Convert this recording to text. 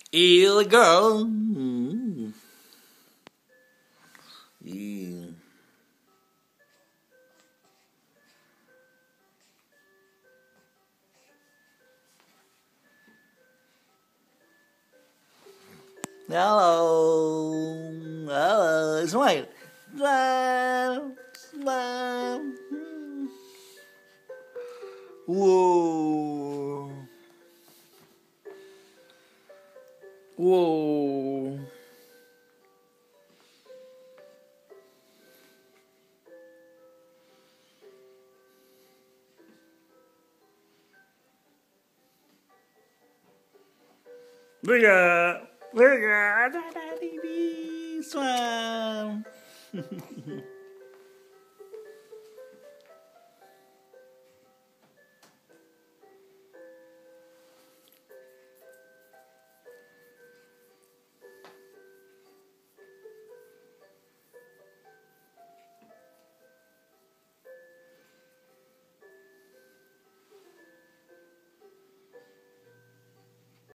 Illegal. Mm. Yeah. Hello. Hello. Smile. Smile. Smile. Whoa. Whoa. Look at. Look at. Smile.